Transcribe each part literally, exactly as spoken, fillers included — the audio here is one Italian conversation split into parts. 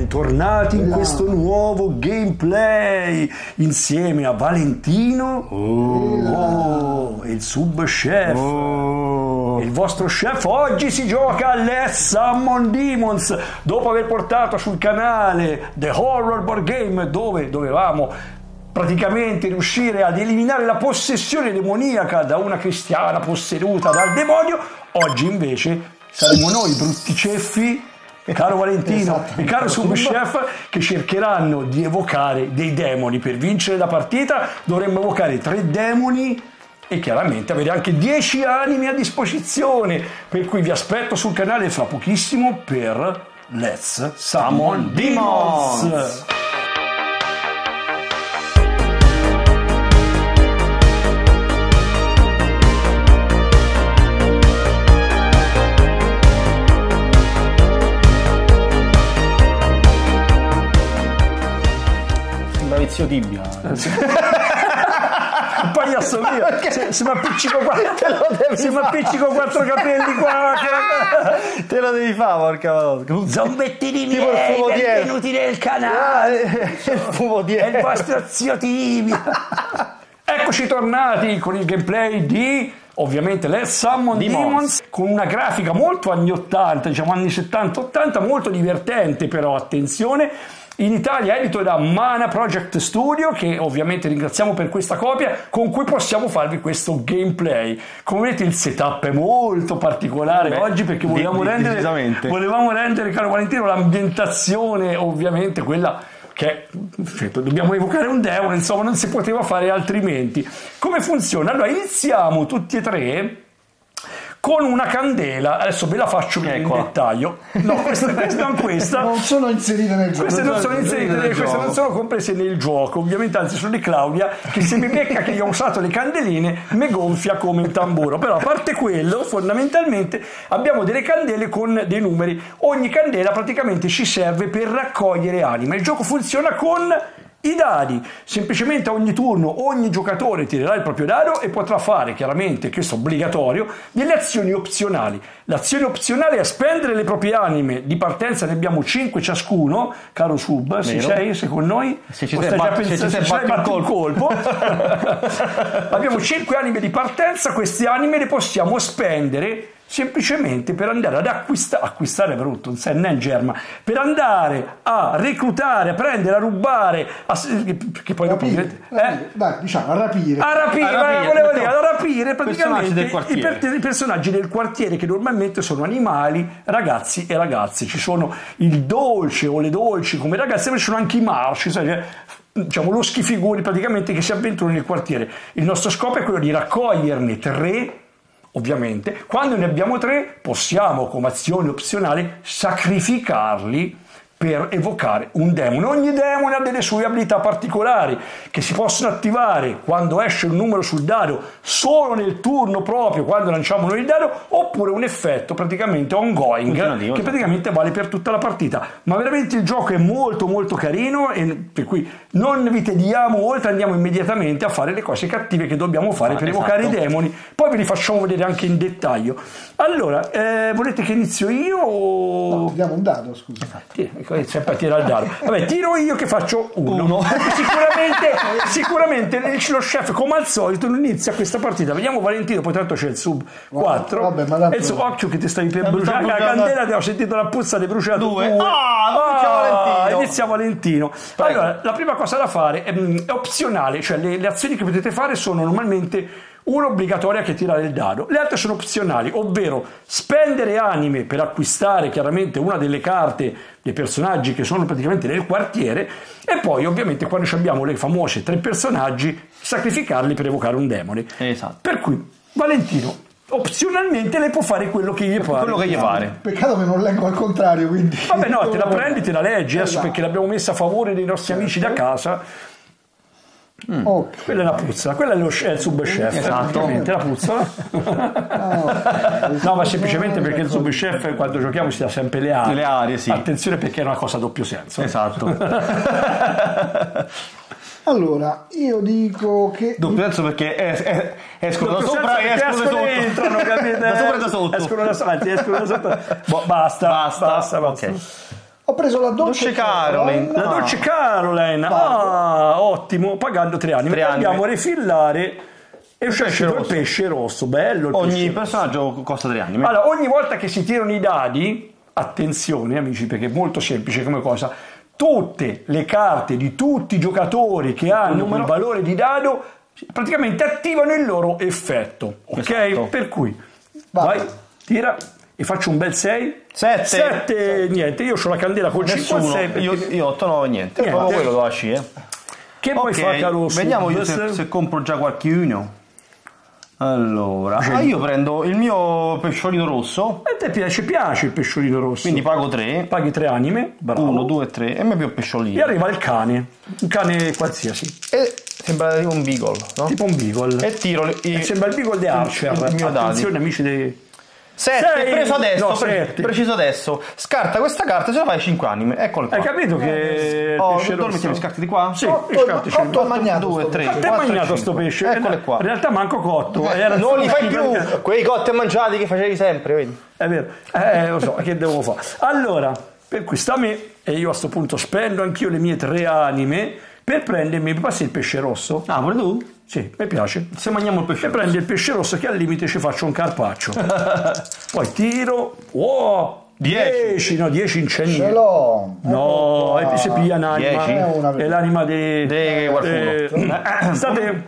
bentornati in questo nuovo gameplay insieme a Valentino oh, e il sub chef. Oh. Il vostro chef oggi si gioca a Let's Summon Demons dopo aver portato sul canale The Horror Board Game, dove dovevamo praticamente riuscire ad eliminare la possessione demoniaca da una cristiana posseduta dal demonio. Oggi invece saremo noi brutti ceffi, caro Valentino esatto, e caro subchef, che cercheranno di evocare dei demoni. Per vincere la partita dovremmo evocare tre demoni e chiaramente avere anche dieci anime a disposizione, per cui vi aspetto sul canale fra pochissimo per Let's Summon Demons. Zio Tibia poi assomiglia se, se mi appiccico quattro se mi appiccico quattro capelli qua che... te lo devi fare, porca volotta. Zombettini miei, benvenuti nel canale. Ah, il fumo di è il vostro zio Tibia. Eccoci tornati con il gameplay di ovviamente Let's Summon Demons. Demons, con una grafica molto anni ottanta, diciamo anni settanta ottanta, molto divertente, però attenzione, in Italia edito da Mana Project Studio, che ovviamente ringraziamo per questa copia con cui possiamo farvi questo gameplay. Come vedete il setup è molto particolare. Beh, oggi perché volevamo di, rendere volevamo rendere, caro Valentino, l'ambientazione ovviamente quella che cioè, dobbiamo evocare un demone, insomma non si poteva fare altrimenti. Come funziona? Allora iniziamo tutti e tre con una candela, adesso ve la faccio vedere in dettaglio. No, questa, questa non questa. Non sono inserite nel gioco. Queste non sono inserite nel queste gioco. Non sono comprese nel gioco, ovviamente, anzi sono di Claudia, che se mi becca che io ho usato le candeline mi gonfia come un tamburo. Però a parte quello, fondamentalmente abbiamo delle candele con dei numeri. Ogni candela praticamente ci serve per raccogliere anime. Il gioco funziona con i dadi, semplicemente a ogni turno ogni giocatore tirerà il proprio dado e potrà fare, chiaramente questo è obbligatorio, delle azioni opzionali. L'azione opzionale è spendere le proprie anime. Di partenza ne abbiamo cinque ciascuno, caro sub, se sei, se con noi se ci sei battuto il colpo, abbiamo cinque anime di partenza. Queste anime le possiamo spendere semplicemente per andare ad acquistare, acquistare è brutto, non sai, non è germa, per andare a reclutare, a prendere, a rubare, a, che poi rapire, dopo rapire, eh? dai, diciamo, a rapire, a rapire, a rapire, volevo dire, a rapire praticamente del i, per, i personaggi del quartiere, che normalmente sono animali, ragazzi e ragazze. Ci sono il dolce o le dolci come ragazze, ma ci sono anche i marci, sai, diciamo lo schifiguri praticamente, che si avventurano nel quartiere. Il nostro scopo è quello di raccoglierne tre. Ovviamente, quando ne abbiamo tre, possiamo, come azione opzionale, sacrificarli per evocare un demone. Ogni demone ha delle sue abilità particolari che si possono attivare quando esce un numero sul dado, solo nel turno proprio, quando lanciamo noi il dado, oppure un effetto praticamente ongoing che praticamente vale per tutta la partita. Ma veramente il gioco è molto molto carino, e per cui non vi tediamo oltre, andiamo immediatamente a fare le cose cattive che dobbiamo fare ah, per esatto. evocare i demoni. Poi ve li facciamo vedere anche in dettaglio. Allora, eh, volete che inizio io o... No, tiriamo un dado, scusa. Esatto. Sempre a tirare il dado. Vabbè, tiro io che faccio uno. uno. Sicuramente, sicuramente lo chef, come al solito, non inizia questa partita. Vediamo Valentino, poi tanto c'è il sub quattro. Vabbè, ma tanto... e il suo occhio che ti stavi per bruciare. La candela, ti ho sentito la puzza di bruciato. Due. Due. Ah, ah, inizia Valentino. Prego. Allora, la prima cosa da fare è, è opzionale, cioè le, le azioni che potete fare sono normalmente una obbligatoria, che è tirare il dado, le altre sono opzionali, ovvero spendere anime per acquistare chiaramente una delle carte dei personaggi che sono praticamente nel quartiere, e poi ovviamente quando abbiamo le famose tre personaggi sacrificarli per evocare un demone. Esatto. Per cui Valentino opzionalmente lei può fare quello che gli pare. Quello che gli pare. Peccato che non leggo al contrario, quindi. Vabbè, no, te la prendi, te la leggi, adesso esatto. perché l'abbiamo messa a favore dei nostri certo. amici da casa. Mm. Okay. Quella è la puzza, quella è, lo, è il subchef, esatto. la puzza. Ah, okay. No, ma semplicemente perché il subchef quando giochiamo si dà sempre le arie. Le arie, sì. Attenzione, perché è una cosa a doppio senso. Esatto. Allora, io dico che... Doppio senso perché es- es- escono da sopra e escono da sotto. Entrano, capite? Da sopra e da sotto. Escono da sopra, escono da sotto. Boh, basta, basta, basta, basta. Okay. Ho preso la dolce, Dolce Caroline. La dolce Caroline, ah, ottimo, pagando tre anni. Tre anni. Andiamo a rifillare e uscì pesce il rosso. pesce rosso, bello il Ogni pesce rosso. personaggio costa tre anni. Allora, ogni volta che si tirano i dadi, attenzione amici, perché è molto semplice come cosa, tutte le carte di tutti i giocatori che hanno numero. il valore di dado praticamente attivano il loro effetto, ok? Esatto. Per cui, Vai. vai, tira e faccio un bel sei. Sette. sette, niente, io ho la candela col cinque Nessuno. sei. Io, io otto nove niente. Niente. Proprio quello dove sci, eh. Che poi Ok, fa caro vediamo io Subs? se, se compro già qualcuno. Allora, ah, io prendo il mio pesciolino rosso, A te piace, piace il pesciolino rosso. quindi pago tre. Paghi tre anime, bravo. uno, due, tre e mi più E pesciolino. arriva il cane, un cane qualsiasi, E sembra tipo un beagle, no? tipo un beagle. E tiro le- i- E sembra il beagle di Archer. il mio dadi. Attenzione amici dei... sette, Sei- preso adesso, no, pre- sette. preciso adesso. Scarta questa carta, se la fai cinque anime. Eccolo qua. Hai capito che il Oh, pesce dove rosso... mettiamo i scarti di qua? Sì, Otto- i scarti ce li otto metto. magnato due, sto tre. pesce. Te quattro, mangiato cinque. sto pesce. Eccole Eh, qua. In realtà manco cotto. Era Non li fai perché- più, quei cotti e mangiati che facevi sempre, vedi? È vero, eh, lo so, che devo fare? Allora, per cui sta a me, e io a sto punto spendo anch'io le mie tre anime per prendermi, mi passi il pesce rosso? Ah, pure tu? Sì, mi piace. Se mangiamo il pesce E prendo il pesce rosso che al limite ci faccio un carpaccio. Poi tiro, wow, Dieci. dieci, no, dieci in Ce niente. l'ho. No, Ecco e si qua. piglia un'anima. Dieci? È una È l'anima di... Di qualcuno. eh, state...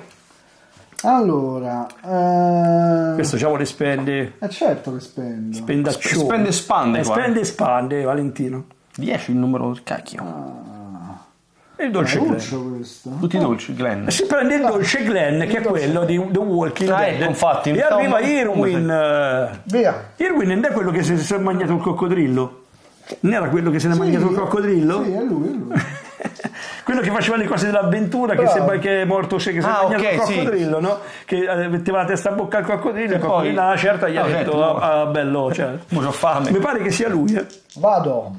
Allora, eh, Questo diciamo le spende... eh, certo che spendo. Spendaccione. Spende e spande Eh, qua. spende e spande, Valentino. dieci il numero del cacchio. E il È dolce Glenn. Lucio questo. Tutti i dolci, Glenn. Si prende il dolce Glenn, che è quello di The Walking Ah, Dead. ecco, infatti, e stavo- arriva Irwin. eh, Via. Irwin non è quello che si, si è mangiato il coccodrillo? Non era quello che se ne è mangiato il coccodrillo? Sì, è lui, è lui. Quello che faceva le cose dell'avventura, che Bravo. sembra che è morto, se che si è Ah, mangiato ok, il sì. coccodrillo, no? Che eh, metteva la testa a bocca al coccodrillo e il poi- coccodrillo alla certa gli ha No, detto, certo, no. ah, ah, bello, cioè. Mo' c'ho fame. Mi pare che sia lui, eh. Vado.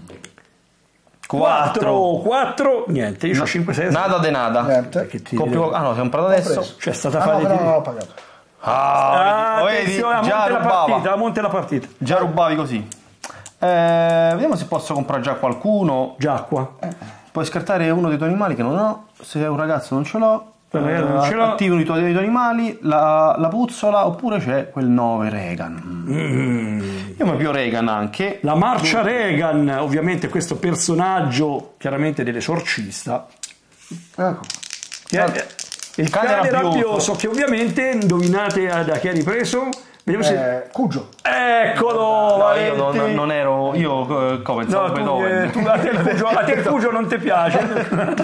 quattro. quattro, niente, io ho cinque sei. Nada de nada. Niente. Che ti- Compro- Ah no, siamo comprato adesso. preso. C'è stata Ah, fare no, di- però non l'ho pagato. Ah, Ah, vedi, attenzione, a già monte la rubava. partita, a monte la partita. Già rubavi così. Eh, vediamo se posso comprare già qualcuno. Giacqua. Puoi scartare uno dei tuoi animali che non ho. Se è un ragazzo non ce l'ho. Per ragazzo non ce l'ho. Attivano i tuoi, i tuoi animali, la, la puzzola, oppure c'è quel nove Reagan. Io mi più Reagan anche. La marcia Reagan, ovviamente questo personaggio chiaramente dell'esorcista, Ecco. che è il cane, cane rabbioso, rabbioso. che ovviamente indovinate da chi ha ripreso? Vediamo se... Eh, Cugio. Eccolo! No, io non, Valenti. non ero. Io eh, come pensavo No, tu, Beethoven. eh, tu- a te il Cugio, a te il Cugio non ti piace?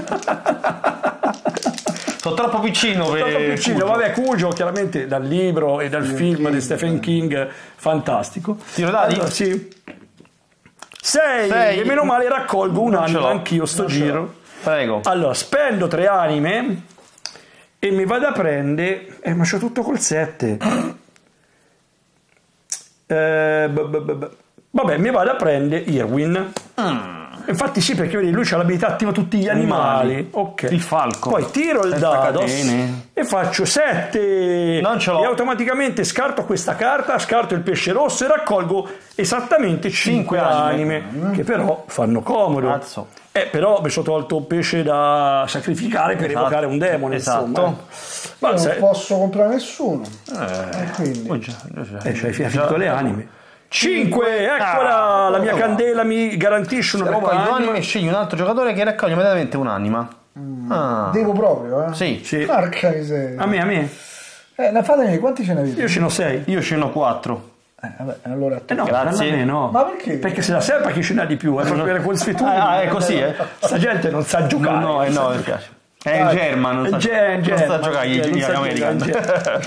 Sono troppo piccino per. Troppo piccino, Cugio. vabbè, Cugio chiaramente dal libro e dal film di Stephen King, fantastico. Tiro dadi? Allora, sì. Sei, Sei. e meno male raccolgo un Non ce anno l'ho. anch'io sto Non ce giro. l'ho. Prego. Allora, spendo tre anime e mi vado a prendere... Eh, ma c'ho tutto col sette. Eh, b- b- b- b- vabbè, mi vado a prendere Irwin. Infatti sì, perché vedi, lui c'ha l'abilità attiva tutti gli animali. Animali. Ok. Il falco. Poi tiro il Testa dado catene. e faccio sette. Non ce l'ho. E automaticamente scarto questa carta, scarto il pesce rosso e raccolgo esattamente cinque Cinque anime, anime. che però fanno comodo. Cazzo. Eh, però mi sono tolto un pesce da sacrificare per Esatto. evocare un demone. Esatto. Insomma. Ma Io se- non posso comprare nessuno. Eh, E quindi. oh, già, già, già. eh, c'hai finito Già. le anime. cinque, eccola! Ah, la mia oh. candela mi garantisce una nuova Raccogli due anima. anime e scegli un altro giocatore che raccoglie immediatamente un'anima. Ah. Devo proprio, eh? Sì. Sì. Porca miseria. A me, a me. Eh, ne fatemi, quanti ce ne avete? Io ce n'ho sei. Io ce ne ho quattro. Eh, vabbè, allora... Eh no, Grazie. a me no. Ma perché? Perché se la serve chi ce n'ha di più, è per avere quel sfettuto. Ah, è così, eh? Sta gente non sa giocare. No, no, eh, no, mi piace. È il German, non È sa, Ge- non German, sta a giocare gli, non gli sa American. giocare,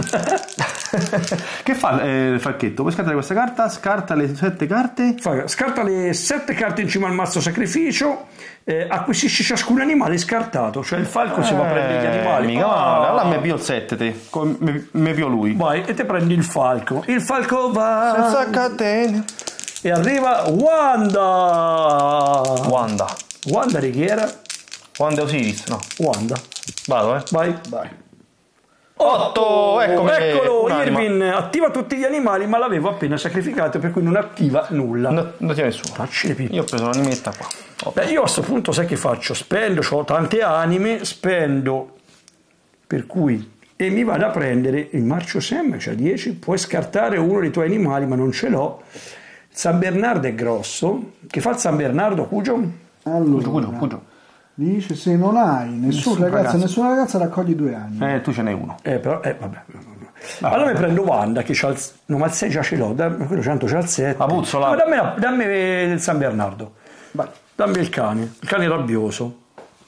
Che fa eh, il falchetto? Puoi scartare questa carta, scarta le sette carte. Fa- Scarta le sette carte in cima al mazzo sacrificio, eh, acquisisci ciascun animale scartato, cioè il falco si va a prendere gli animali. Mica Ah. male. Allora mi pio il sette te, Con- mi, mi pio lui. Vai e te prendi il falco. Il falco va Senza catene. e arriva Wanda. Wanda. Wanda di chi era? Wanda e Osiris, no. Wanda. Vado, eh. Vai. Vai. otto, eccomi, Eccolo, un'anima. Irvin attiva tutti gli animali, ma l'avevo appena sacrificato, per cui non attiva nulla. No, non c'è nessuno. Facci le pippe. Io ho preso un'animetta qua. Beh, io a questo punto sai che faccio? Spendo, ho tante anime, spendo, per cui, e mi vado a prendere il Marcio Sam, c'ha dieci, puoi scartare uno dei tuoi animali, ma non ce l'ho. Il San Bernardo è grosso. Che fa il San Bernardo, Cugio? Allora, Cugio, Cugio. dice se non hai nessun, Nessun ragazzo, ragazzo. nessuna ragazza raccogli due anni. Eh, tu ce n'hai uno. Eh, però, eh, vabbè. Allora mi prendo Wanda, che c'ha il... No, ma il sei già ce l'ho, da- quello tanto c'ha il sette. La puzzola. Ma dammi, la- dammi il San Bernardo. Vai, Dammi il cane, il cane rabbioso.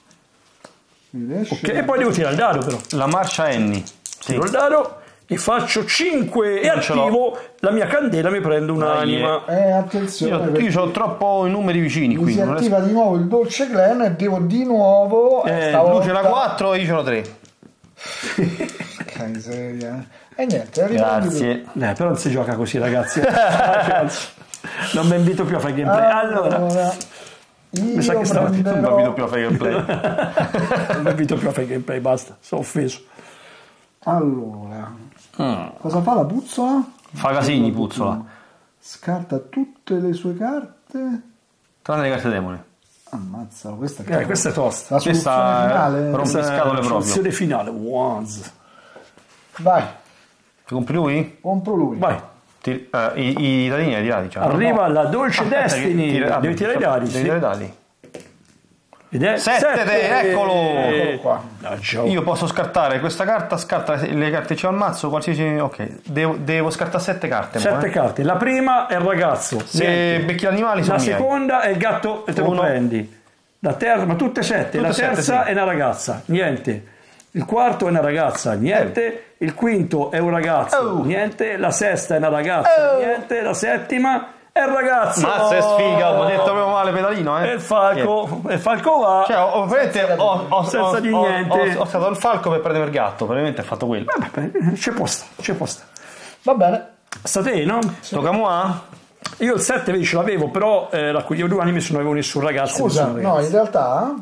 mi riesce? Ok, e poi devo tirare il dado però. La marcia Annie. Sì. Tiro il dado e faccio cinque e Non ce l'ho. attivo la mia candela, mi prendo un'anima. Eh, attenzione, Io, perché io ho troppo i numeri vicini mi qui. si non riesco- attiva di nuovo il dolce Glen e devo di nuovo Eh, stavolta... lui ce l'ha quattro e io ce l'ho tre. Che miseria. E niente, riprendi tu. Grazie. Eh, però non si gioca così, ragazzi. Non mi invito più a fare gameplay. Allora, io sa che stavo- Non prenderò... capito più a fare gameplay. non mi invito più a fare gameplay, basta, sono offeso. Allora, Mm. cosa fa la puzzola? Fa casini, puzzola. Scarta tutte le sue carte. Tranne le carte demone. Ammazza, questa è Eh, questa è tosta. la questa soluzione è- finale. però- Questa è scatole la proprio. soluzione finale. Once. Vai, Ti compri lui? compro lui. Vai. Ti- eh, I i dadini ai tirati. Cioè. Arriva la dolce Aspetta che Destiny. tira- Devi tirare i dadi. Devi sì. tirare i dadi. Ed è Sette, sette. eccolo. Eccolo qua. Ah, Gio. Io posso scartare questa carta, scarta le carte che c'ho al mazzo, qualsiasi. Ok, devo, devo scartare sette carte. mo, Sette eh. carte. La prima è il ragazzo. Se Niente. becchi gli animali sono La miei. seconda è il gatto e te lo Uno. prendi. La terza, ma tutte sette. Tutte la sette, terza sì. è una ragazza. Niente. Il quarto è una ragazza. Niente. Il quinto è un ragazzo. Oh. Niente. La sesta è una ragazza. Oh. Niente. La settima è il ragazzo. Mazza è sfiga, ho detto proprio male pedalino, eh. E il falco. E il falco va. Cioè, ho, veramente ho, ho, Senza ho, di ho- niente. ho, ho stato il falco per prendere il gatto, probabilmente ha fatto quello. Vabbè, c'è posta. C'è posta. Va bene. Sta te, no? Tocca a moi? Io il sette vedi ce l'avevo, però eh, raccoglievo due anime se non avevo nessun ragazzo. Scusa, nessun no, ragazzo. in realtà...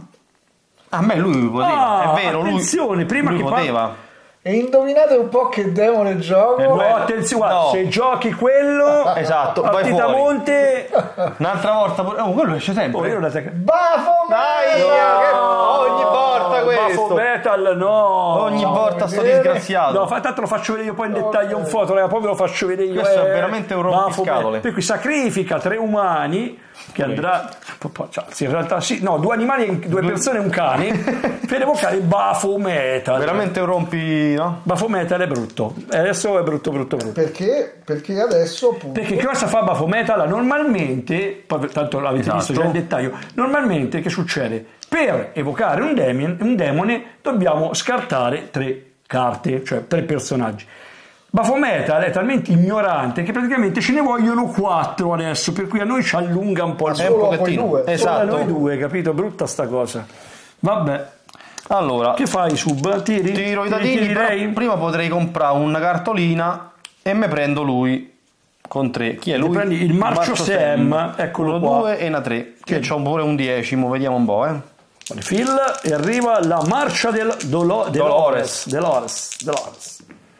A me lui poteva, Ah, è vero, lui, attenzione, prima lui che poteva. E indovinate un po' che demone gioco? Eh, No, Beh, attenzione, guarda, no. se giochi quello, Esatto, vai partita fuori. monte, Un'altra volta pure. Oh, quello esce oh, sempre. io la te- Baphomet! che ogni volta questo. Baffo Metal, no. Ogni No, volta sto vedere. disgraziato. No, fa- tanto lo faccio vedere io poi in dettaglio un foto, raga, poi ve lo faccio vedere io. Questo è eh, veramente un Baffo rompiscatole. Metal. Per cui sacrifica tre umani che andrà, cioè, sì, in realtà sì, no, due animali, due persone e un cane per evocare Baffo Metal. Veramente un rompi, no? Baffo Metal è brutto, e adesso è brutto, brutto, brutto. Perché? Perché adesso appunto... Perché cosa fa Baffo Metal? Normalmente, poi tanto l'avete Esatto. visto già in dettaglio, normalmente che succede? Per evocare un demon, un demone dobbiamo scartare tre carte, cioè tre personaggi. Baffo Metal è talmente ignorante che praticamente ce ne vogliono quattro adesso, per cui a noi ci allunga un po' il È un Solo a pochettino. voi due. Solo a Esatto. noi due, capito? Brutta sta cosa. Vabbè, Allora, che fai sub? Tiri? tiro i Tiri- dadini, tiri però lei? prima potrei comprare una cartolina e me prendo lui con tre. Chi è lui? prendi il Marcio Sam, eccolo uno, qua. due e una tre. Che c'ho pure un decimo, vediamo un po', eh. Phil, e arriva la marcia del Dolo- Dolores. Dolores. Dolores.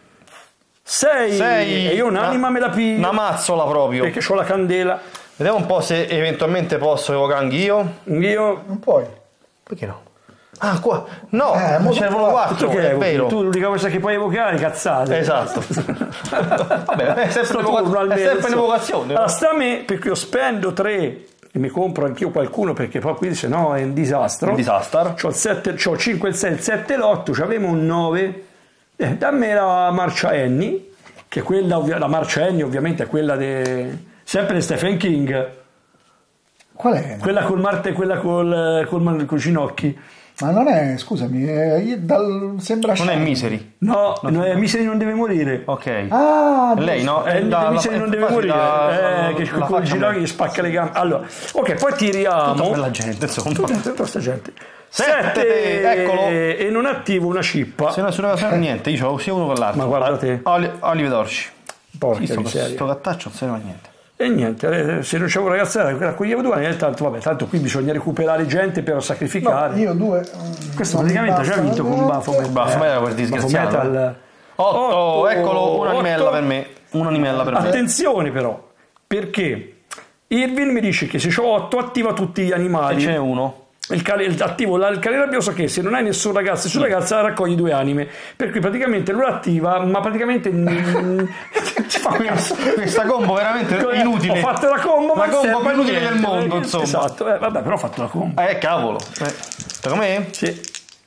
sei. Sei. E io un'anima una- me la piglio. Una mazzola proprio. Perché ho la candela. Vediamo un po' se eventualmente posso evocare anch'io. Io. Non puoi. Perché no? Ah, qua. No, Eh, mo c'erano qua. quattro, Tu che è evochi? vero. Tu l'unica cosa che puoi evocare, cazzate. Esatto. Vabbè, è sempre, Sto un'evoca- turno è almeno, sempre insomma. un'evocazione. Allora sta a me, perché io spendo tre e mi compro anch'io qualcuno, perché poi qui se no è un disastro. Un disastro. C'ho il sette, c'ho il cinque, il sei, il sette e l'otto, c'avevo un nove. Eh, dammi la marcia Annie, che è quella, ovvia- la marcia Annie ovviamente è quella de, sempre di Stephen King, Qual è? quella col Marte, quella col, col, col Ginocchi. Ma non è, scusami, è, io- dal, sembra Non è Shine. Misery. No, no è Misery non deve morire. Ok. Ah, È lei, no? Eh, da- Misery la- non deve infatti morire, la- eh, che la con il faccia ginocchio me. gli spacca le gambe. Allora, ok, poi tiriamo. Tutta bella gente, insomma. Tutta, tutta questa gente. Sette, Sette, eccolo. E non attivo una cippa. Se non suona cosa niente, io ho sia uno che l'altro. Ma guarda te. Oli- Olive d'Orci. Porca Sto, miseria. sto gattaccio non serve a niente. E niente, eh, se non c'è un ragazzo raccoglievo due anni, tanto, vabbè, tanto qui bisogna recuperare gente per no, sacrificare. io due. Questo non mi praticamente ha già bastano vinto con niente. Baffo Metal. Baffo Metal è quel Baffo disgraziato, Metal otto, eccolo, un'animella otto. per me. Un'animella per me. Attenzione però, perché Irvin mi dice che se ho otto attiva tutti gli E animali. ce n'è uno. Il, cal- il- attivo la- il cane rabbioso che se non hai nessun ragazzo e su ragazza raccogli due anime, per cui praticamente lo attiva, ma praticamente mm, ci fa Questa, questa combo veramente inutile. Ho fatto la combo, ma la combo serve più inutile niente, del mondo, niente. insomma. Esatto, eh, vabbè, però ho fatto la combo. Eh, cavolo. Eh. Tocca a me? Sì.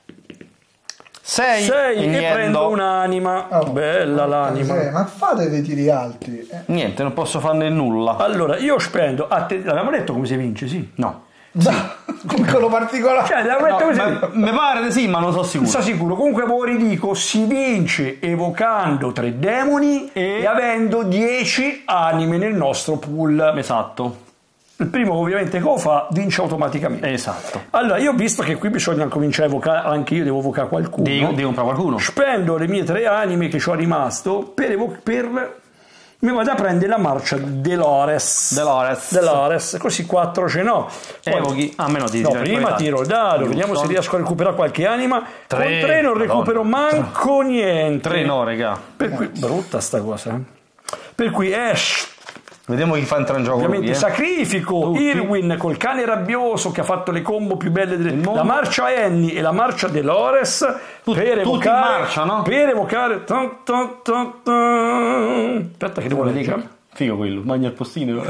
sei. sei e prendo un'anima. Oh, Bella l'anima. Eh, ma fate dei tiri alti. Eh. Niente, non posso farne nulla. Allora, io spendo. Atten- Avevamo detto come si vince, sì. No. Piccolo particolare. Cioè, avevamo detto come si vince. Mi pare di sì, ma non sono sicuro. Non sono sicuro, comunque voi ridico, si vince evocando tre demoni e, E? avendo dieci anime nel nostro pool. Esatto. Il primo ovviamente che lo fa vince automaticamente. Esatto. Allora, io ho visto che qui bisogna cominciare a evocare, anche io devo evocare qualcuno. Devi, devi comprare qualcuno. Spendo le mie tre anime che ci ho rimasto per, evo- per mi vado a prendere la marcia Delores. Delores. Delores, così quattro ce n'ho. Poi- Evochi. A meno di No, prima tiro il dado, Giusto. vediamo se riesco a recuperare qualche anima. Tre. Con tre non recupero Madonna. manco niente. Tre no, raga. Per cui, brutta sta cosa. eh. Per cui Ash, Vediamo chi fa entrare in gioco. ovviamente lui, eh. sacrifico Tutti. Irwin col cane rabbioso che ha fatto le combo più belle delle mondo. la marcia Annie e la marcia Delores Tut- per tutti in evocare marcia, no? per evocare tan, tan, tan, tan. Aspetta che devo Vedi leggere. che- Figo quello, mangia il postino.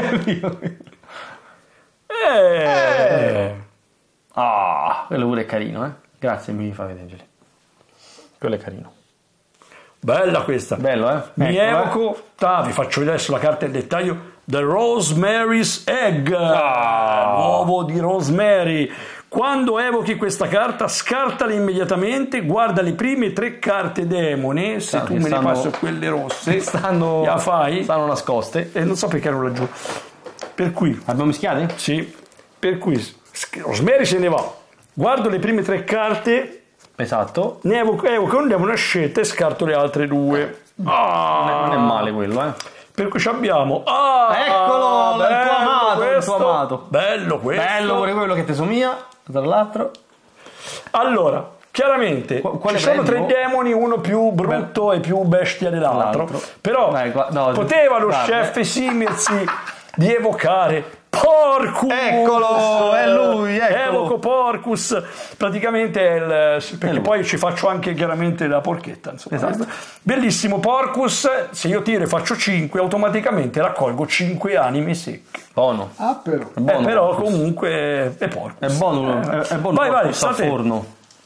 eh. Ah, quello pure è carino, eh. Grazie, mi fa vedere. Angeli. Quello è carino. Bella questa. Bello, eh? Mi Ecco, evoco, ah, vi faccio vedere sulla carta in dettaglio The Rosemary's Egg, Ah. l'uovo di Rosemary. Quando evochi questa carta, scartala immediatamente, guarda le prime tre carte demone, se Ah, tu che me ne stanno- passi quelle rosse, Stanno, la fai, stanno nascoste. e non so perché ero laggiù. Per cui, Abbiamo mischiate? sì, per cui Rosemary se ne va, guardo le prime tre carte, Esatto. ne evoco, evoco un demone, una scelta e scarto le altre due. Ah. Non è, non è male quello, eh. Per cui ci abbiamo. Ah, Eccolo, il tuo bello amato, il questo. tuo amato. Bello questo. Bello pure quello che ti somiglia, tra l'altro. Allora, chiaramente Qu- quale ci sono prendi? tre demoni, uno più brutto e più bestia dell'altro. L'altro. Però Dai, qua- no, poteva lo guarda. chef esimersi di evocare Porcus. Eccolo, è lui, eccolo. Evoco Porcus, praticamente è il, perché lui. poi ci faccio anche chiaramente la porchetta, insomma. Esatto. Bellissimo Porcus, se io tiro e faccio cinque automaticamente raccolgo cinque anime secche. Buono. Ah, però. È buono. Eh, però comunque è Porcus. È buono, è, è buono Vai, vai, al sta a te. forno.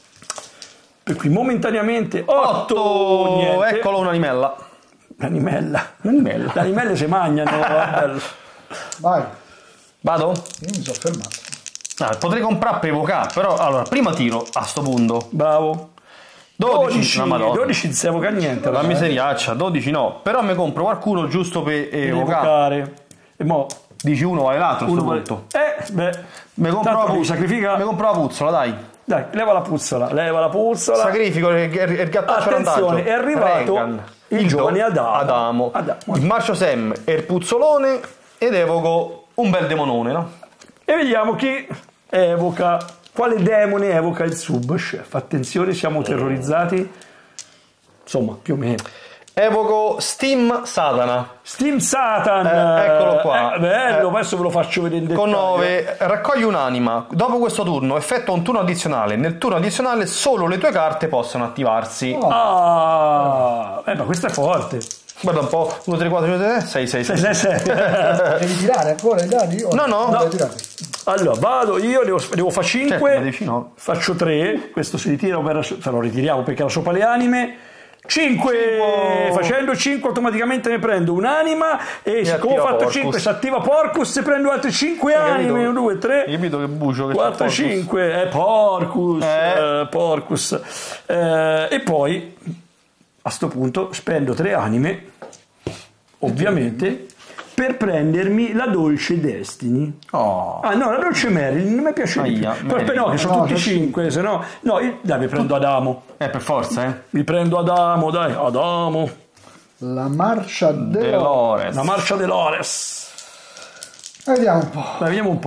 Per cui momentaneamente otto, Otto, niente. eccolo un'animella. L'animella. Un'animella. Le animelle si mangiano. bello. Vai. Vado? Io mi sono fermato. Ah, potrei comprare per evocare, però allora, prima tiro a sto punto. Bravo. dodici, dodici, no, madonna. dodici non si evoca niente. La allora, miseriaccia, dodici no, però mi compro qualcuno giusto per per evocare. evocare. E mo Dici uno vale l'altro a sto uno vuole- punto. Eh, beh. Mi compro tanto la devi puzzola. sacrifica. Mi compro la puzzola, dai. Dai, leva la puzzola, leva la puzzola. Sacrifico il, il, il gattaccio Attenzione, vantaggio. è arrivato Regan, il giovane do- Adamo. Adamo. Adamo. Il marcio Sam e il puzzolone ed evoco un bel demonone, no? E vediamo chi evoca, quale demone evoca il sub chef. Attenzione, siamo terrorizzati. Insomma, più o meno. Evoco Steam Satana. Steam Satan. Eh, eccolo qua. Eh, bello, Eh, adesso ve lo faccio vedere in dettaglio. Con nove, raccogli un'anima. Dopo questo turno effettua un turno addizionale. Nel turno addizionale solo le tue carte possono attivarsi. Oh. Ah, eh, ma questo è forte. Guarda un po'. uno, tre, quattro, cinque, sei, sei, sei. Sei, sei, sei. Devi tirare ancora i dadi? O No, no, non no. devi tirare? Allora, vado io, devo, devo fare Certo, cinque, ma dici no. faccio tre, questo si ritira, per, se lo ritiriamo perché era sopra le anime. cinque, Cinque. facendo cinque automaticamente ne prendo un'anima e siccome ho attiva fatto Porcus. cinque si attiva Porcus e prendo altre cinque anime, uno, due, tre, Io vedo che bucio che quattro, c'è Porcus. cinque, è Porcus, Eh. eh, Porcus. Eh, e poi a sto punto spendo tre anime, ovviamente, per prendermi la Dolce Destiny. Oh. Ah no, la Dolce Marilyn non mi piace di più. Aia, Però Marilyn. no, che sono No, tutti sono cinque, se no... No, io, dai, mi prendo Adamo. Eh, per forza, eh. Mi prendo Adamo, dai, Adamo. La marcia della... Delores. La marcia Delores. Vediamo un po'. Dai, vediamo un po'.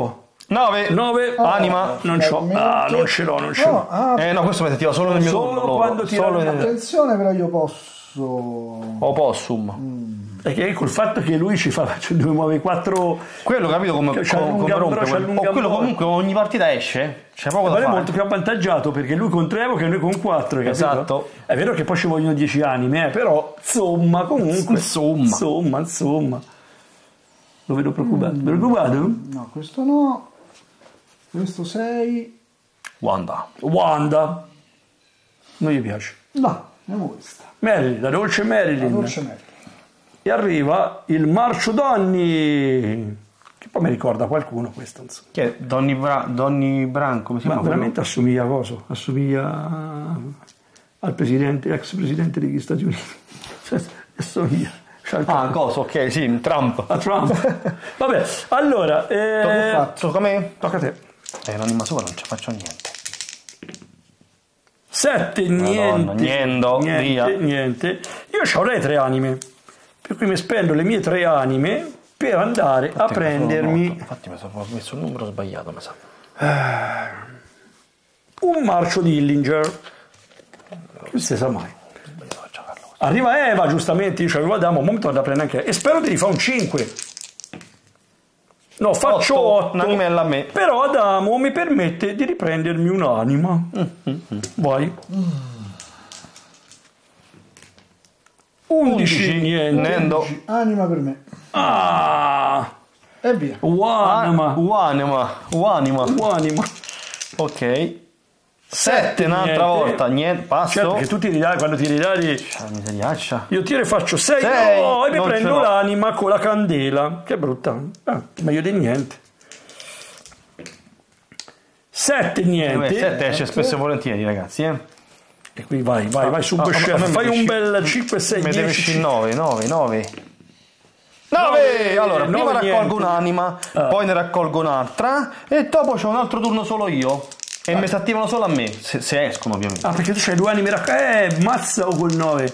nove. nove. Anima. Non c'ho. Ah, non ce l'ho, non ce l'ho. No, ah, Eh no, questo mi attiva solo nel mio Solo turno. quando tira Solo il- in- attenzione, però io posso. O possum. Perché col fatto che lui ci fa, cioè, due muove quattro. Quello capito come, Che c'ha come, il come rompe. gambro, c'ha il quel- O quello gambro. comunque ogni partita esce. C'è poco da Ma è fare. molto più avvantaggiato perché lui con tre evoca e noi con quattro. Capito? Esatto. È vero che poi ci vogliono dieci anime, eh, però insomma, comunque. Insomma. Insomma, insomma. Lo vedo preoccupato. Preoccupato? No, questo no. Questo sei. Wanda. Wanda. Non gli piace. No, andiamo questa. Marilyn, la dolce Marilyn. La dolce Mary. E arriva il Marcio Donny. Che poi mi ricorda qualcuno questo, insomma. Che è? Donny, Bra- Donny Bran, come si Ma chiama? veramente assomiglia a coso? Assomiglia al presidente, ex presidente degli Stati Uniti. Cioè, assomiglia. Cioè, Ah, cosa? Ok, sì, Trump. a Trump. Vabbè, allora. Eh, Tocca a te. Tocca a me? tocca a te. Eh, l'anima sola non ci faccio niente. sette, Madonna, niente. niendo, niente, via. niente. Io avrei tre anime. Per cui mi spendo le mie tre anime per andare a prendermi Infatti mi sono messo il numero sbagliato, mi sa. un Marcio Dillinger. Che si sa mai. Arriva Eva, giustamente, io ci avevo Adamo, un momento da prendere anche. E spero di rifare un cinque. No, faccio Otto, otto. un'animella a me. Però Adamo mi permette di riprendermi un'anima. Vai. undici, niente. Nendo. Anima per me. Ah, E via. uanima. Uanima. Uanima. Uanima. Ok. Sette un'altra niente. volta. Niente. Passo. Certo che tu tiri dai, quando tiri dai, Ah, miseriaccia. io tiro e faccio sei, Sei, no, e mi non ce prendo l'ho. l'anima con la candela. Che brutta. Ah, meglio di niente. Sette, Eh, niente. Sette esce spesso e volentieri, ragazzi. Eh. E qui vai, vai, vai su Ah, chef. a me mi Fai deve un usci- bel cinque, sei, Mi deve dieci. uscire nove, nove, nove. Nove, nove! Allora, prima nove, raccolgo niente. un'anima, poi ne raccolgo un'altra e dopo c'ho un altro turno solo io. E mi si attivano solo a me, se, se escono ovviamente. Ah, perché tu c'hai due anime raccolte. Eh, mazza o col nove.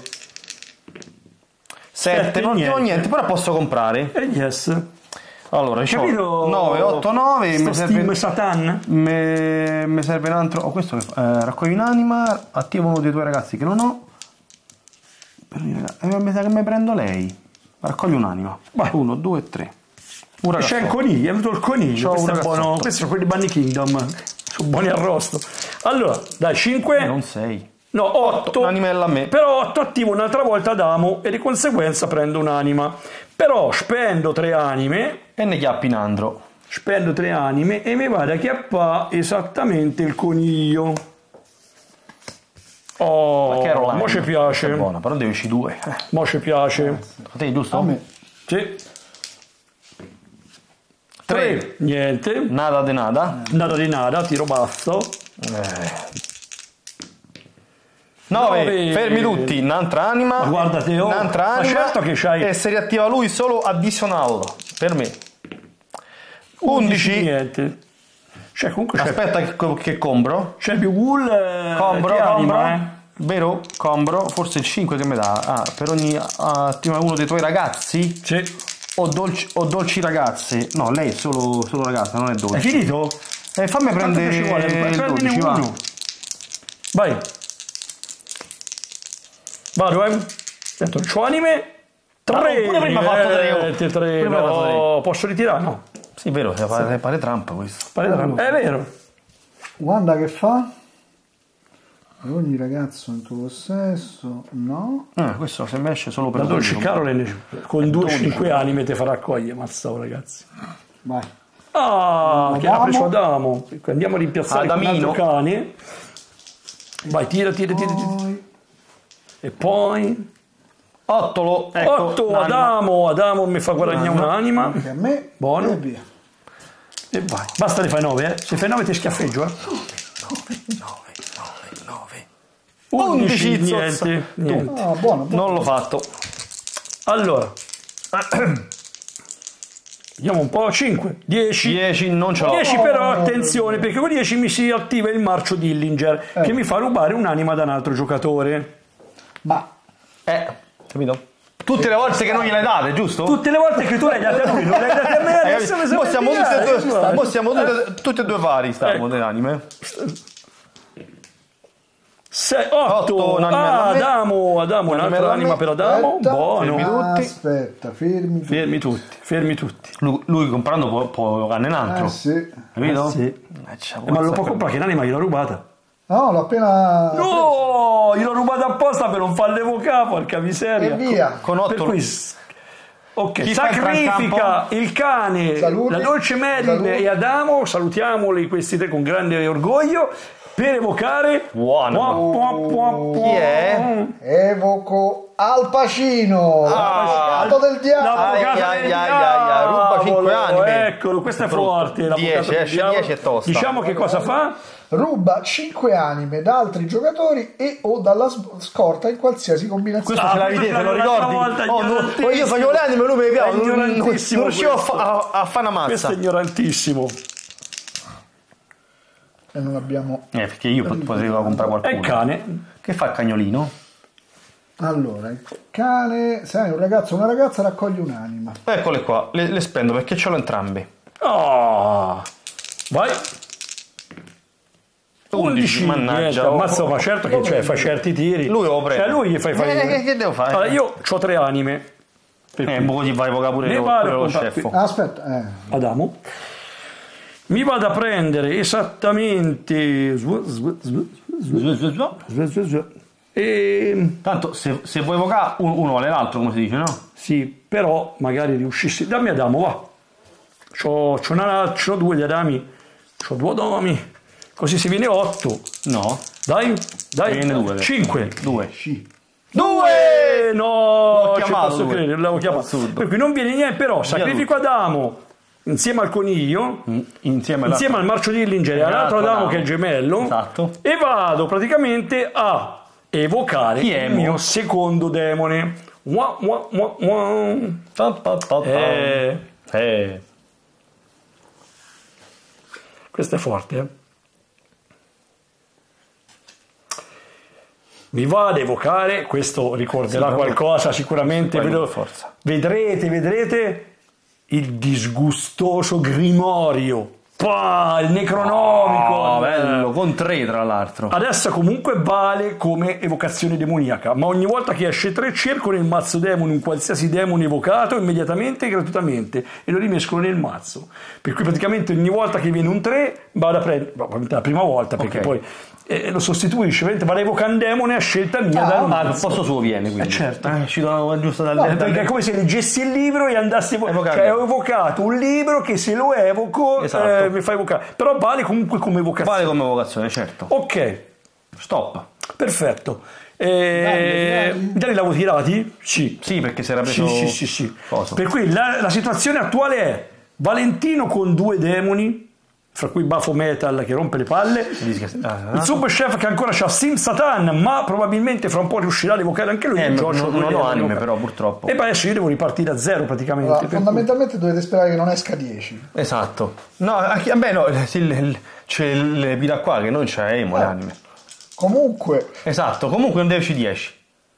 Sette, non niente. ho niente, però posso comprare. E yes. Allora, c'ho Capito? nove, otto, nove, Sto mi Steam serve, Satan. me, mi serve un altro. Oh, questo che fa? Eh, raccogli un'anima, attivo uno dei tuoi ragazzi che non ho. Però i ragazzi, eh, mi sa che mi prendo lei. Raccogli un'anima. Vai. Uno, due, tre. Un C'è il ragazzo. coniglio, è venuto il coniglio. C'ho Questo un è buono. ragazzotto. Questi sono quelli di Bunny Kingdom. Sono buoni arrosto. Allora, dai, cinque. Eh, non sei. No, otto. Un'animella a me. Però otto attivo un'altra volta Adamo e di conseguenza prendo un'anima. Però spendo tre anime. E ne chiappi in andro. Spendo tre anime e mi vado a chiappare esattamente il coniglio. Oh, Ma Caroline. mo ci piace. È buona, però devi uscire due. Eh, Mo ci piace. a te, giusto? A me. Sì. Tre. Tre. Niente. Nada de nada. Nada di nada, tiro basso. Eh. Nove. Nove. Fermi tutti. Un'altra anima. Ma guarda te, oh. Un'altra Ma anima. certo che c'hai- E si riattiva lui solo additional. Per me. undici. Niente. Cioè comunque c'è, Aspetta che, che compro. c'è più wool. eh, Combro, che anima, combro. eh. Vero? Combro. Forse il cinque che mi dà. Ah, per ogni attiva uno dei tuoi ragazzi. Sì. O dolci, o dolci ragazze. No, lei è solo, solo ragazza, non è dolce. Hai finito? Eh, fammi Quanto prendere che ci vuole? il Prendine dodici, va. uno. Vai. Vado, eh. Sento, c'ho anime. Tre. Ah, no, pure prima ha fatto tre, oh. Niente, tre. Prima ha fatto No, posso ritirare? No. Sì, è vero, pare, pare Trump questo. Pare da- È vero. Wanda che fa? Ogni ragazzo in tuo possesso? No. Ah, questo se mi esce solo per La dolce dodici. Caroline con due cinque anime ti farà accogliere. Mazza, ragazzi. Vai. Ah, che ha Adamo. preso Adamo. Andiamo a rimpiazzare con un Adamino. altro cane. Vai, tira, tira, tira, tira. Poi E poi Ottolo, ecco, otto, un'anima. Adamo, Adamo mi fa guadagnare un'anima. anche a me. Buono. E via. E vai. Basta ne fai nove, eh. Se fai nove ti schiaffeggio, eh. undici, undici, niente, zozza. niente. Ah, buono, buono. Non l'ho fatto. Allora. Vediamo un po', cinque, dieci. dieci non ce l'ho. dieci però attenzione perché con dieci mi si attiva il Marcio Dillinger che mi fa rubare un'anima da un altro giocatore. Ma Eh, capito? Tutte le volte che non gliele date, giusto? Tutte le volte che tu le hai date a lui, non le hai date a me, Eh, adesso mi mo siamo tutte e due, due, mo siamo tutte, tutte e due pari, stiamo Ecco. delle anime. otto, Otto, un'anima ah, da me. Adamo, Adamo, Un'anima un'altra da anima me. per Adamo, Aspetta. buono. Fermi tutti. Aspetta, fermi tutti. Fermi tutti, fermi tutti. Lui, lui comprando può, può giocare un altro. Eh sì. Capito? Eh, sì. Eh, c'è Eh, ma lo può comprare, che l'anima gliel'ho rubata. No, l'ho appena... No, gliel'ho rubata apposta per non farle evocare, porca miseria. E via. Con otto. Per cui s- ok, Chi fa il sacrifica campo? il cane, Saluti. la dolce Marilyn Saluti. e Adamo, salutiamoli questi tre con grande orgoglio per evocare Buono. Pua, pua, pua, pua. Chi è? Evoco Al Pacino, Ah, l'avvocato del diavolo. L'avvocato Ai, del ai, ai, ai, ruba cinque diavolo, anime. eccolo, questo è Brutto. forte, l'avvocato dieci, del esce diavolo. dieci è tosta. Diciamo che cosa fa? Ruba cinque anime da altri giocatori e o dalla s- scorta in qualsiasi combinazione. Questo ce l'avevi questo te, te lo l'altra ricordi? volta, Oh, no, ignorantissimo. oh, io facevo le anime, lui mi piaceva, È non, non, non ignorantissimo riuscivo a, questo. fa- a, a fare una Questo mazza. è ignorantissimo. E non abbiamo... Eh, perché io pot- potevo comprare È qualcuno. il cane. Che fa il cagnolino? Allora, il cane, sai, un ragazzo o una ragazza raccoglie un'anima. Eccole qua, le, le spendo perché ce l'ho entrambe. Oh. Vai. undici, mannaggia, niente, oh, ammazza, oh, ma certo che cioè, fa certi tiri. Lui lo prende. Cioè, lui gli fai fare. Eh, che- che devo fare? Allora, io ho tre anime. Per Eh, cui- un po' gli vai a evocare pure Ne lo, vale pure lo con- sceffo. Ah, aspetta, eh. Adamo. Mi vado a prendere esattamente. Svu- svu- svu- svu- svu- svu- E Tanto se, se vuoi evocare uno, uno vale l'altro, come si dice, no? sì, però magari riuscissi. Dammi Adamo, va. C'ho, c'ho, una, c'ho due di Adami. C'ho due Adami. Così si viene otto. No. Dai, dai. Viene due. cinque. Due. Sì. Due! No, L'ho ci chiamato posso due. credere, l'avevo chiamato. Assurdo. Per cui non viene niente, però sacrifico Adamo insieme al coniglio, Mm, Insieme, insieme al marcio di Dillinger e all'altro Esatto, Adamo Adamo. che è gemello, Esatto. e vado praticamente a evocare Chi è, il mo? mio secondo demone. Wah, wah, wah, wah. Ta, ta, ta, ta. Eh, Eh. questo è forte, eh. Mi va ad evocare, questo ricorderà Sì, qualcosa sicuramente, quello vedo- per forza. vedrete, vedrete il disgustoso Grimorio, Pah, il Necronomicon. Oh, bello, con tre tra l'altro. Adesso comunque vale come evocazione demoniaca, ma ogni volta che esce tre cerco nel mazzo demone un qualsiasi demone evocato immediatamente e gratuitamente e lo rimescolo nel mazzo. Per cui praticamente ogni volta che viene un tre vado a prendere, no, ovviamente la prima volta perché Ok. poi eh, lo sostituisce, ovviamente vado a evocare un demone a scelta mia Ah, dal Ah, mazzo. al posto suo viene quindi. Eh, certo. Eh, è uscito una giusta dal, No, dal- Perché è come se leggessi il libro e andassi a Evocare. cioè ho evocato un libro che se lo evoco Esatto. eh, mi fa evocare, però vale comunque come evocazione. Vale come evocazione, certo. Ok, Stop. perfetto. Eh, Dai, Dai, l'avevo tirati? Sì. Sì, perché si era preso... Sì, sì, sì, sì. Coso. Per cui la, la situazione attuale è Valentino con due demoni, fra cui Bafo Metal che rompe le palle, Ah, il Sub Chef che ancora c'ha Sim Satan, ma probabilmente fra un po' riuscirà ad evocare anche lui. Eh, il non, Giorgio non, non Guglielmo. ho anime però purtroppo. E poi adesso io devo ripartire da zero praticamente. Allora, per cui- fondamentalmente dovete sperare che non esca dieci. Esatto. No, anche, vabbè, no, sì, il- il- c'è le vita qua che non c'è le anime. Comunque, Esatto, comunque non devi dieci.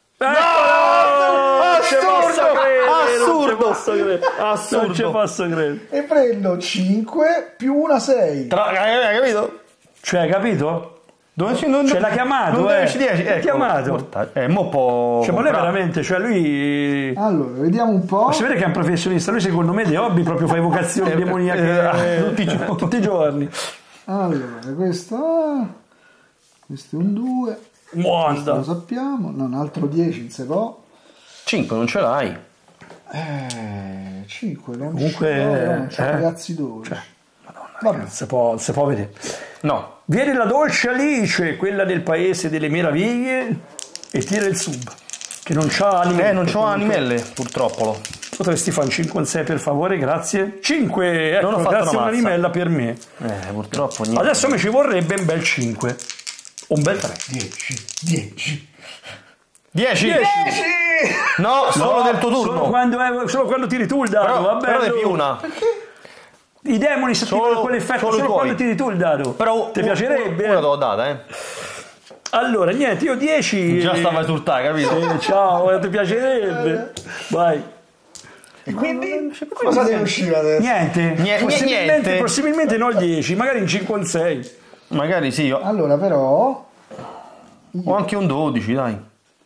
Ecco, non ci posso credere, assurdo, non ci posso credere, assurdo. non ci posso credere. e prendo cinque più una sei. Tra, hai capito? Cioè, hai capito? Dove c'è, non, Ce l'ha chiamato, non eh. devi dieci. L'ha Ecco, chiamato. porta- Eh, mo può Cioè, ma lui comprare. veramente, cioè lui... Allora, vediamo un po'. Ma si vede che è un professionista, lui secondo me dei hobby proprio fa evocazioni Eh, demoniache eh, tutti i giorni. tutti i giorni. Allora, questo questo è un due. Lo Moanda. sappiamo. No, un altro dieci in se può. cinque non ce l'hai. Eh, cinque non Comunque, c'è, no, non c'è eh. ragazzi dove. Vabbè, non si può, non si può vedere. No. Viene la dolce Alice, quella del paese delle meraviglie, e tira il sub, che non c'ha anime. Eh, non c'ho animelle, purtroppo. Potresti fare un cinque in sei per favore, grazie. cinque, ecco, Non ho fatto grazie una mazza. un'animella per me. Eh, purtroppo niente. Adesso mi ci vorrebbe un bel cinque. Un bel tre. dieci, dieci. dieci. dieci. No, solo No, del tuo turno. Solo quando, è- solo quando tiri tu il dado, Però, vabbè. però ne più una. I demoni si attivano Solo- quell'effetto solo solo, i tuoi. quando tiri tu il dado. Però ti un- piacerebbe? Una te l'ho data, eh. Allora, niente, io dieci... Già stava a esultare, capito? Eh, ciao, ti piacerebbe? Vai. E quindi cosa deve uscire adesso? Niente, Niente, possibilmente, niente. possibilmente no il dieci, magari in cinque o un sei. Magari sì, io. Allora però O anche un dodici, dai.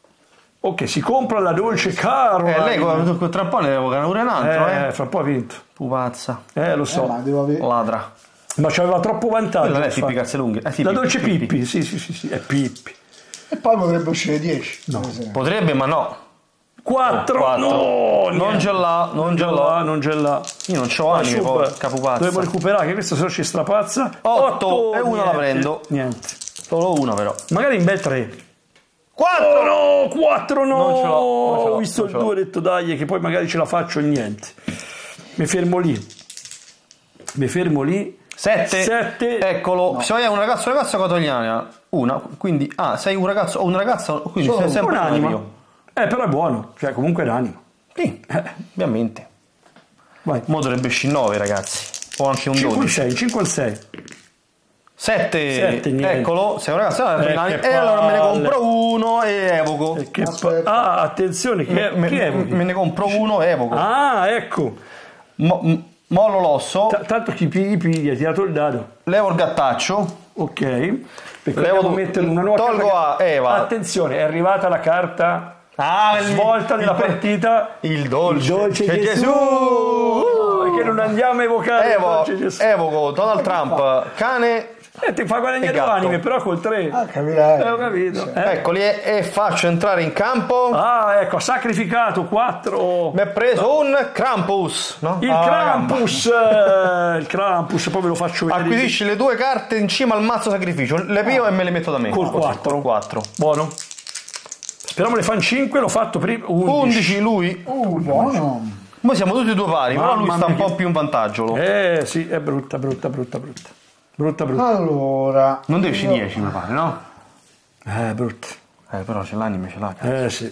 Ok, si compra la dolce Caroline. Eh, lei con quel trampone deve giocare pure un altro, eh. Eh, fra un po' ha vinto. Pupazza. Eh, lo eh, so. ma devo avere Ladra. Ma c'aveva troppo vantaggio. Quella è infatti. Pippi Calzelunghe. Eh, sì, La Pippi, dolce Pippi. Pippi, sì, sì, sì, sì, è Pippi. e poi potrebbe uscire dieci. No. Potrebbe, ma no. quattro, Quattro. no, Non niente. ce l'ha, non ce l'ha. non ce l'ha. Io non c'ho anime, porca pupazza. Dovevo recuperare, che questo se no ci strapazza. Otto, e una la niente, prendo. Niente. Solo una però. Magari in bel tre. Quattro! Oh no, quattro no. Non ce l'ho, non ce l'ho, Ho visto non il ce l'ho. due, ho detto dai che poi magari ce la faccio e niente. Mi fermo lì. Mi fermo lì. Sette. Sette. Eccolo. Se hai un ragazzo o una ragazza equatoriana, una, quindi ah, sei un ragazzo o una ragazza, quindi Solo sei sempre Un'anima. io. Eh, però è buono. Cioè, comunque è l'anima. Sì, ovviamente. Vai. Mo dovrebbe uscire nove, ragazzi. O anche un cinque o dodici. sei, cinque o sei. Sette. Sette, niente. Eccolo, sei un ragazzo o una Eh, ragazza, che e allora me ne palle. compro uno e evoco. E che pa- Aspetta. ah, attenzione, che, Me, che evochi? me ne compro uno e evoco. Ah, ecco. Mo- m- mollo l'osso, T- tanto chi pi- pi- ha tirato il dado. levo il gattaccio. Ok. Perché Levo- dobbiamo mettere una nuova tolgo carta. a Eva. Attenzione, è arrivata la carta Ah, svolta della il, partita. il dolce, Il dolce C'è Gesù. Perché non andiamo a evocare il Evo, dolce Gesù. evoco Donald Trump, cane. Eh, ti fa guadagnare e due gatto. anime, però col tre. Ah, capirai. Eh, ho capito. Eh. Eccoli e, e faccio entrare in campo. Ah, ecco, ha sacrificato quattro. Mi ha preso un Krampus, no? Il Ah, Krampus, eh, il Krampus, poi ve lo faccio vedere. Acquisisci le due carte in cima al mazzo sacrificio, le pio e me le metto da me. Col Così, quattro. col quattro. Buono. Speriamo le fan cinque, l'ho fatto prima. undici. undici lui. Uh, buono. Noi siamo tutti e due pari, però lui Mamma sta un mia. po' più in vantaggio. Eh sì, è brutta, brutta, brutta, brutta. Brutta, brutta. Allora. Non devi io- uscire dieci, mi pare, no? Eh, brutta. Eh, però c'è l'anime, ce l'ha. cazzo. Eh sì.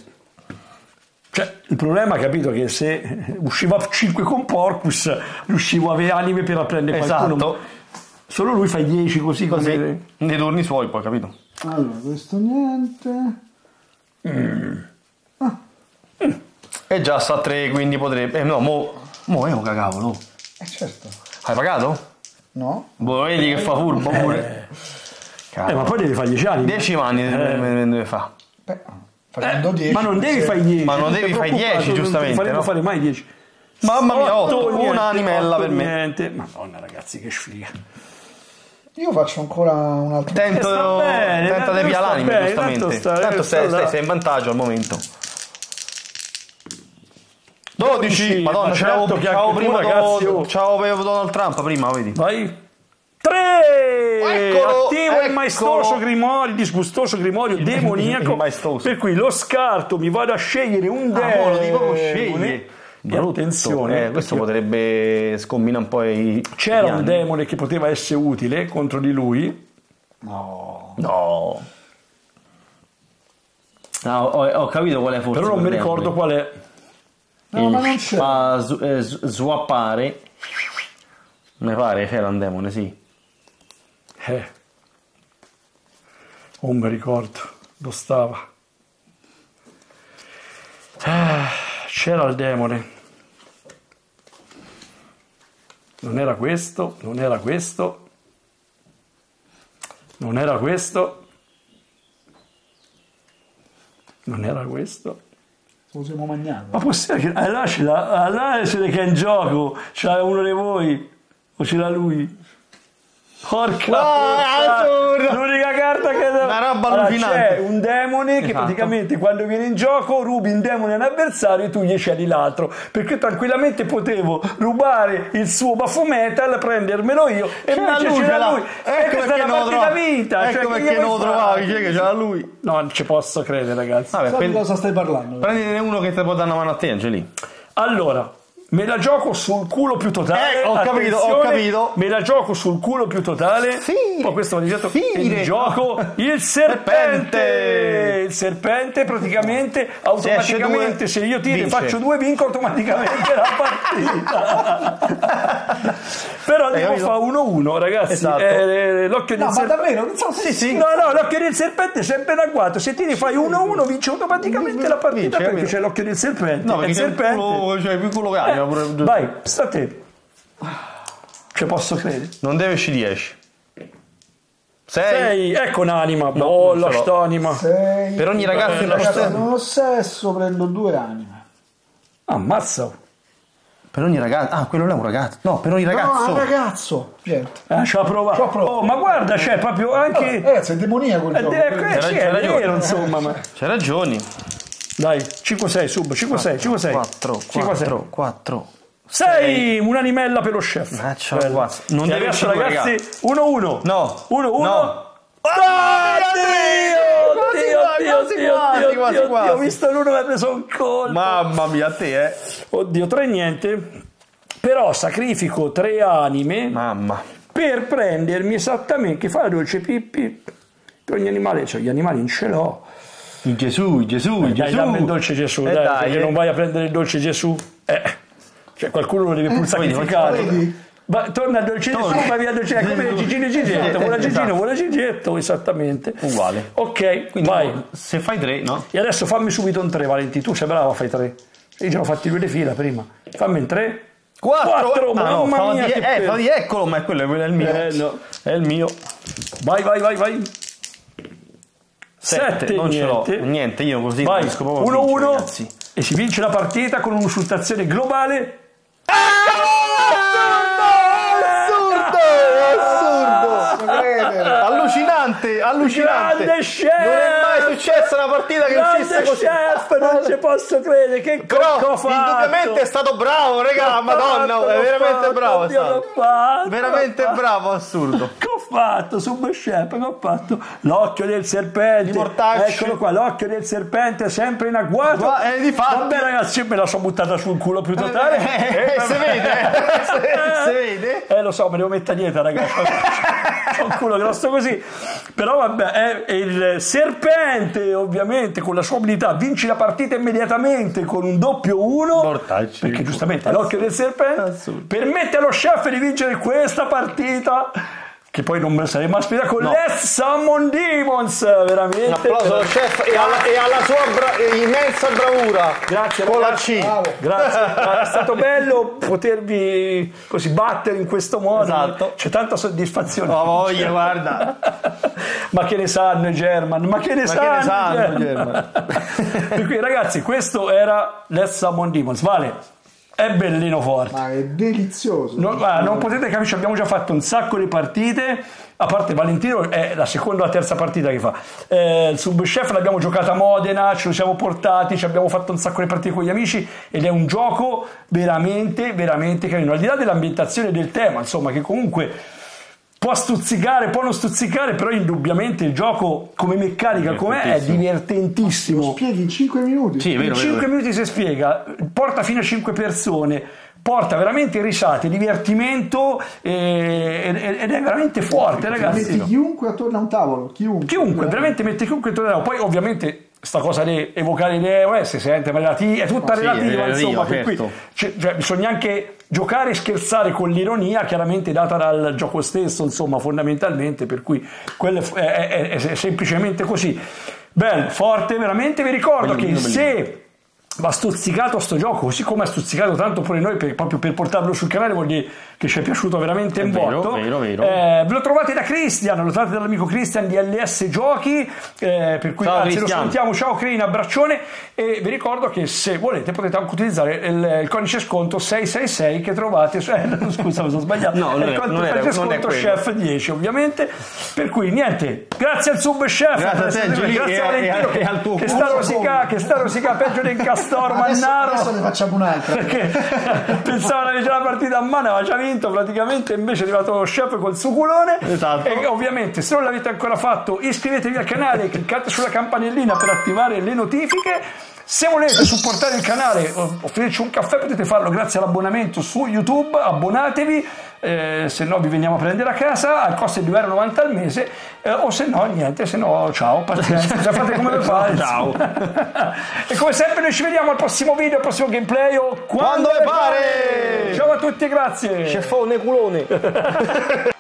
Cioè, il problema, capito, che se usciva cinque con Porcus, riuscivo a avere anime per apprendere qualcuno. Esatto. Solo lui fa i dieci così, Così, come... nei turni suoi poi, capito? Allora, questo niente. E già sta a tre, quindi potrebbe... Eh no, mo... Mo evoca, cavolo. Eh certo. Hai pagato? No? Boh, vedi che fa furbo pure. Eh, ma poi devi fare dieci anni. dieci anni Eh. me ne deve fare. Beh, facendo dieci. Ma non devi se- fare i dieci. Ma non devi ti fare i preoccupare, dieci, non ti giustamente, faremo no? fare mai dieci. Mamma mia, otto, niente, un'animella otto, per me. Niente. Madonna ragazzi, che sfiga. Io faccio ancora un altro. Tento, Eh, sta bene, tenta tanto di via sta l'anime, bene, giustamente. tanto sta- Tanto sta sei, là. sei, sei in vantaggio al momento. dodici, madonna, ma ciao, certo che ciao, anche tu, prima ragazzi, do- oh. ciao avevo Donald Trump prima, vedi? Vai. tre! Eccolo, Attivo eccolo. il maestoso grimorio, il disgustoso grimorio demoniaco. il maestoso. Per cui lo scarto, mi vado a scegliere un Ah, demone. mo lo dico proprio scegli. E attenzione, Eh, questo perché potrebbe scombinare un po' i... c'era gli un anni. demone che poteva essere utile contro di lui. No. No. No, ho, ho capito qual è forse. Però non mi quel ricordo demone. qual è. No, ma non c'è. Fa su- eh, s- swappare. Mi pare c'era un demone, sì. Eh. Non mi ricordo. Dove stava? Ah, c'era il demone. Non era questo, non era questo. Non era questo. Non era questo. Lo siamo mangiato. Ma possiamo che allora ce l'ha, allora ce l'è che è in gioco, ce l'ha uno di voi o ce l'ha lui? Porca Ah, puttana, l'unica carta che Una roba allora, allucinante. c'è un demone che Esatto. praticamente quando viene in gioco rubi un demone a un avversario e tu gli cedi l'altro, perché tranquillamente potevo rubare il suo Baphometal, prendermelo io e C'era invece lui, c'era ce l'ha. lui. Ecco E questa perché è la non lo partita trovavi. vinta, Ecco cioè, che perché gli non lo vuoi trovavi, fare? c'è che c'era lui. No, non ci posso credere, ragazzi. Vabbè, Sai di prendi- cosa stai parlando? prendine uno che ti può dare una mano a te, Angeli. Allora, me la gioco sul culo più totale. Eh, ho capito, ho capito. Me la gioco sul culo più totale. Sì. Poi questo va detto Fine. il gioco il serpente. Il serpente praticamente automaticamente se, due, io tiro e vince. faccio due vinco automaticamente la partita. Però Eh, devo capito? fa uno uno, ragazzi. Esatto. Eh, l'occhio No, del ma serpente. davvero? Non so se Sì, sì. No, no, l'occhio del serpente è sempre in agguato. Se tiri fai uno uno vinci automaticamente la partita Vince, perché capito? c'è l'occhio del serpente. No, E perché il c'è il serpente. culo, cioè più culo che anima, Eh, pure- vai, sta a te. Ci posso credere. Non deve uscire dieci. sei. Sei, ecco un'anima. Bolla, non ce l'ho. st'anima. sei. Per ogni ragazzo è lo Ragazzi, stesso. non ho sesso, prendo due anime. Ammazza. Per ogni ragazzo. Ah, quello là è un ragazzo. No, per ogni ragazzo. No, un ragazzo. Niente. Eh, ci ha provato. Ci ho provato. Oh, ma guarda, c'è proprio anche. Ragazzi, è demoniaco il Eh, gioco. eh, quindi- eh, sì, c'è è ragione. vero, insomma. Ma... C'hai ragioni. Dai, cinque sei, sub, cinque sei, cinque sei. quattro, quattro, quattro. sei, un'animella per lo chef. Ah, c'ho Bello. qua. Non E deve adesso, uscire, ragazzi, uno uno. No. uno uno. No. Ah, Dio! Quasi, Dio, quasi, Dio, quasi, Dio, quasi, Dio, quasi, Dio, quasi. Dio, ho visto l'uno mi ha preso un colpo. Mamma mia, a te, eh. Oddio, tre niente. Però sacrifico tre anime Mamma. per prendermi esattamente che fa la dolce pippi per ogni animale, cioè gli animali non ce l'ho. Il Gesù, il Gesù, il Dai, Gesù. dammi il dolce Gesù, Eh, dai, dai, perché eh. non vai a prendere il dolce Gesù. Eh, cioè qualcuno lo deve pur sacrificare. vedi? Ma torna al dolce Gesù, vai via al dolce, è come Gigino e Gigetto, vuole Gigino, Esatto. vuole Gigetto, esattamente. Uguale. Ok, Quindi vai. se fai tre, no? E adesso fammi subito un tre, Valenti, tu sei bravo, fai tre. Io ce l'ho fatti due di fila prima. Fammi un tre. Quattro. Quattro, Ah, no, mamma fa mia, di- che eh, pena. fa di eccolo, ma è quello, quello è il mio. Eh, no. È il mio. Vai, vai, vai, vai. Sette, non ce l'ho. niente. Niente, io così Vai, riesco proprio a uno vincere, uno ragazzi. e si vince la partita con un'insultazione globale. Assurdo! Assurdo! Non credere. Allucinante, allucinante. Grande chef! Non è mai successa una partita che Grande uscisse così. chef, non ci posso credere, che Però cocco ho fatto! indubbiamente è stato bravo, raga, madonna, L'ho è veramente fatto, bravo, è oddio, stato. l'ho fatto, Veramente l'ho fatto. bravo, assurdo. Che ho fatto, Sub Chef, che ho fatto? L'occhio del serpente. Di mortacci. Eccolo qua, l'occhio del serpente sempre in agguato. Gua- eh, difatti. Vabbè ragazzi, me la sono buttata sul culo più totale. Eh, si vede, eh, si- si vede. Eh lo so, me devo mettere a dieta ragazzi. Ho un culo grosso così. Però vabbè, è, è il serpente ovviamente con la sua abilità vinci la partita immediatamente con un doppio uno. Mortacci. Perché giustamente l'occhio del serpente Assurdo. permette allo chef di vincere questa partita. Che poi non me la sarei mai aspettata con No. Let's Summon Demons, veramente. Un applauso al chef e alla, e alla sua bra- immensa bravura. Grazie Con la ragazzi. C. Bravo. Grazie, è stato bello potervi così battere in questo modo. Esatto. C'è tanta soddisfazione. Ho voglia, guarda. Ma che ne sanno i German? Ma che ne Ma sanno, che ne sanno i i German? Per cui ragazzi, questo era Let's Summon Demons. Vale, è bellino forte. Ma è delizioso. Non, guarda, non potete capire, abbiamo già fatto un sacco di partite. A parte Valentino, è la seconda o la terza partita che fa. Eh, il Sub Chef l'abbiamo giocata a Modena, ce lo siamo portati, ci abbiamo fatto un sacco di partite con gli amici ed è un gioco veramente, veramente carino. Al di là dell'ambientazione e del tema, insomma, che comunque può stuzzicare, può non stuzzicare, però indubbiamente il gioco come meccanica, com'è, è divertentissimo. Spieghi in cinque minuti. Sì, è vero, In vero, cinque vero. minuti si spiega, porta fino a cinque persone, porta veramente risate, divertimento eh, ed ed è veramente forte, ragazzi. Metti chiunque attorno a un tavolo. Chiunque. Chiunque, veramente mette chiunque intorno a te. Poi ovviamente sta cosa di evocare le E O S si sente relati- è tutta Ma sì, relativa, è relativa, insomma, per cui certo. cioè, cioè, bisogna anche giocare e scherzare con l'ironia chiaramente data dal gioco stesso, insomma, fondamentalmente, per cui quello è, è- è- è semplicemente così. Bello, forte, veramente. Vi ricordo Bellino, che bellino. se va stuzzicato sto gioco, così come ha stuzzicato tanto pure noi, per, proprio per portarlo sul canale, vuol dire che ci è piaciuto veramente un vero, botto. vero, vero. Eh, ve lo trovate da Cristian, lo trovate dall'amico Cristian di L S Giochi, eh, per cui Ciao, grazie, lo Cristian. salutiamo, ciao Crin, abbraccione, e vi ricordo che se volete potete anche utilizzare il, il codice sconto sei sei sei che trovate su, eh, scusa mi sono sbagliato, No, non il è- codice non era- non è sconto quello. Chef dieci ovviamente, per cui niente, grazie al Sub Chef, Grazie a te, Angeli, grazie e a a- Valentino e a- che, e al tuo che culo. sta rosica, che sta rosica peggio del Castor Adesso, Mannaro, adesso ne facciamo un'altra. perché pensavano di già la partita a mano, aveva già vinto praticamente, invece è arrivato lo chef col suo culone. Esatto. E ovviamente se non l'avete ancora fatto iscrivetevi al canale, cliccate sulla campanellina per attivare le notifiche. Se volete supportare il canale, offrirci un caffè, potete farlo grazie all'abbonamento su YouTube, abbonatevi, eh, se no vi veniamo a prendere a casa, al costo di due euro e novanta al mese, eh, o se no niente, se no ciao, pazienza, già fate come lo fate. Ciao. E come sempre noi ci vediamo al prossimo video, al prossimo gameplay o Quando le pare! Ciao a tutti, grazie! Ceffone culone!